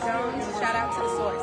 Jones. Shout out to the source.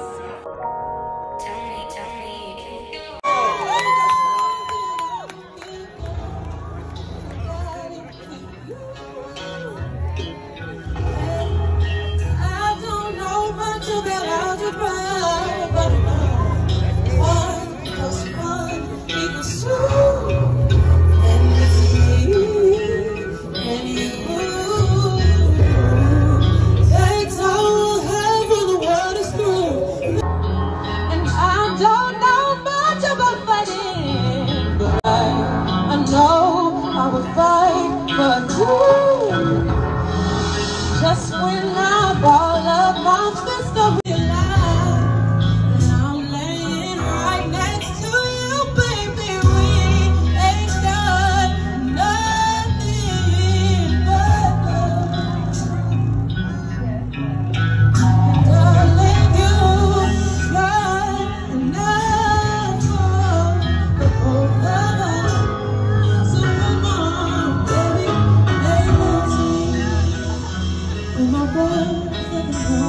Just when I ball up my fist of your life, and I'm laying right next to you, baby, we ain't got nothing but love. Darling, you got enough for both of us. So come on, baby, lay with me. My brother